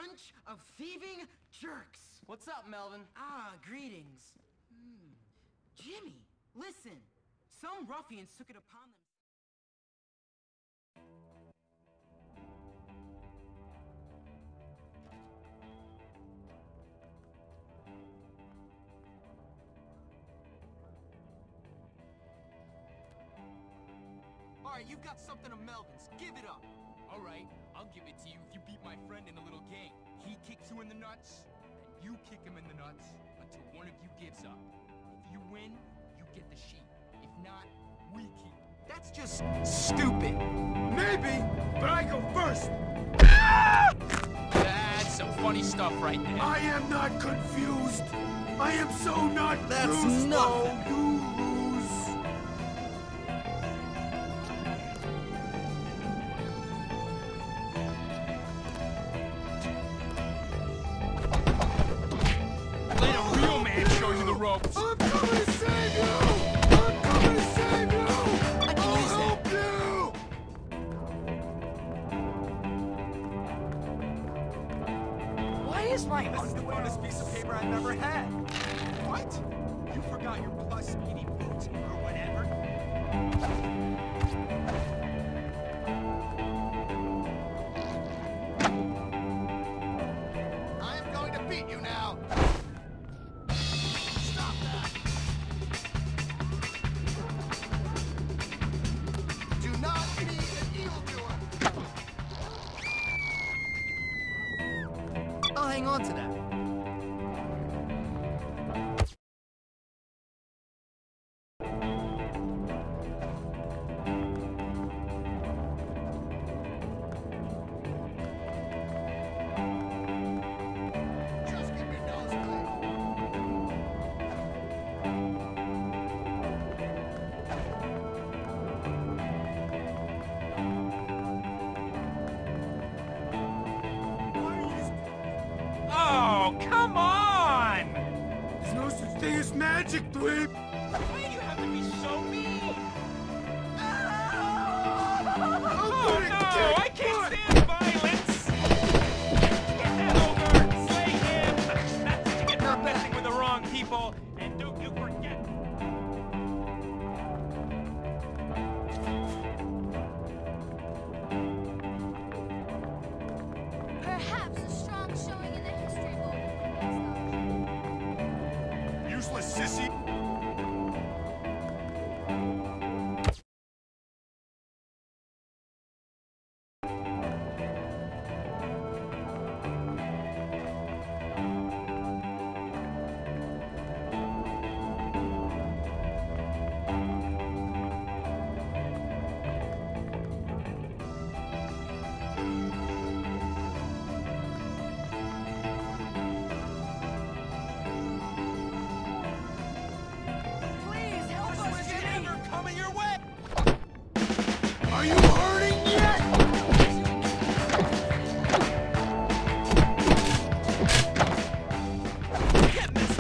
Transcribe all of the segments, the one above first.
bunch of thieving jerks. What's up, Melvin? Ah, greetings. Jimmy, listen. Some ruffians took it upon them. Alright, you've got something of Melvin's. Give it up. Alright, I'll give it to you if you beat my friend in a little game. He kicks you in the nuts, and you kick him in the nuts until one of you gives up. If you win, you get the sheep. If not, we keep it. That's just stupid. Maybe, but I go first. That's some funny stuff right there. I am not confused. I am so not That's confused. nothing. No, you lose. Let a real man show you the ropes. I'm coming to save you. I'm coming to save you. I can use that. Help you. Why is my This is the funnest piece of paper I've ever had. What? You forgot your plus speedy boots or whatever. I am going to beat you now. Stop that. Do not be an evildoer. I'll hang on to that. Just keep your nose clean. Oh, come on! There's no such thing as magic, Dweeb. Why do you have to be so mean? I'm Oh gonna no, kick I can't butt. stand violence! Get that over! Slay him! That's what you get for messing with the wrong people, and don't you forget! Perhaps a strong showing in the history book. Useless sissy. Please help us, Jimmy. Are coming your way. Are you hurting yet? Get this.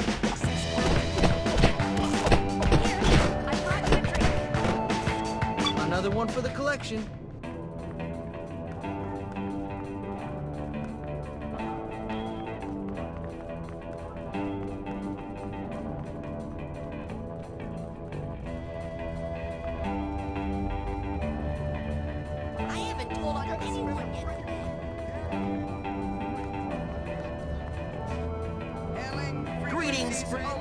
Here, I brought you a drink. Another one for the collection. I haven't told on anyone yet today. Greetings,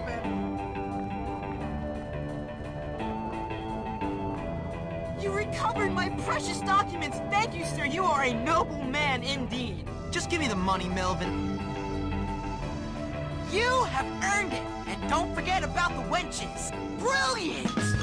You recovered my precious documents. Thank you, sir. You are a noble man indeed. Just give me the money, Melvin. You have earned it. And don't forget about the wenches. Brilliant!